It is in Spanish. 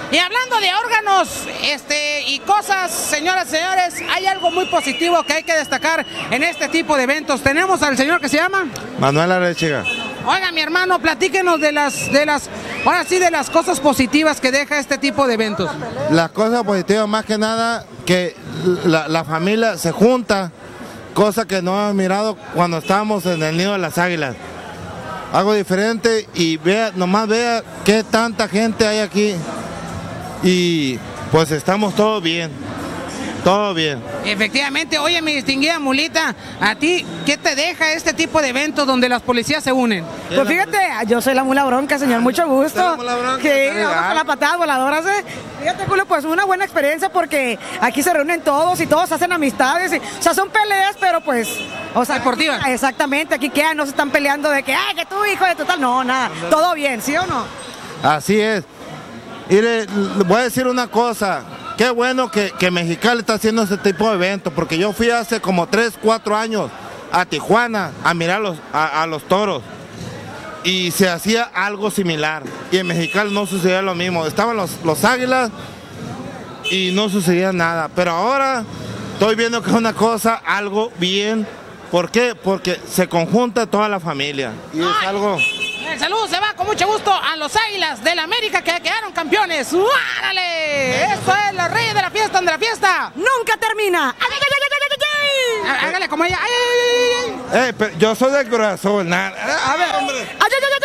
Y hablando de órganos, y cosas, señoras y señores, hay algo muy positivo que hay que destacar en este tipo de eventos. Tenemos al señor que se llama Manuel Arechiga. Oiga, mi hermano, platíquenos de ahora sí, de las cosas positivas que deja este tipo de eventos. Las cosas positivas más que nada que la familia se junta, cosa que no hemos mirado cuando estábamos en el Nido de las Águilas. Algo diferente y nomás vea qué tanta gente hay aquí y pues estamos todos bien. Todo bien. Efectivamente. Oye, mi distinguida Mulita, ¿a ti qué te deja este tipo de eventos donde las policías se unen? Pues fíjate, yo soy la mula bronca, señor, mucho gusto. La mula bronca, sí, vamos con las patadas voladoras, Fíjate, Julio, pues una buena experiencia porque aquí se reúnen todos y todos hacen amistades. O sea, son peleas, pero pues... O sea, deportivas. Exactamente, aquí quedan, no se están peleando de que, ay, que tú, hijo de tu tal. No, nada, todo bien, ¿sí o no? Así es. Mire, le voy a decir una cosa. Qué bueno que Mexicali está haciendo este tipo de eventos, porque yo fui hace como 3, 4 años a Tijuana a mirar a los toros y se hacía algo similar y en Mexicali no sucedía lo mismo. Estaban los águilas y no sucedía nada, pero ahora estoy viendo que es una cosa, algo bien. ¿Por qué? Porque se conjunta toda la familia y es algo... El saludo se va con mucho gusto a los Águilas del América que quedaron campeones. ¡Árale! Esto es los Reyes de la Fiesta, donde la fiesta ¡nunca termina! Hágale como ella. pero yo soy del corazón. A ver, hombre. ¡Ay, ay, ay!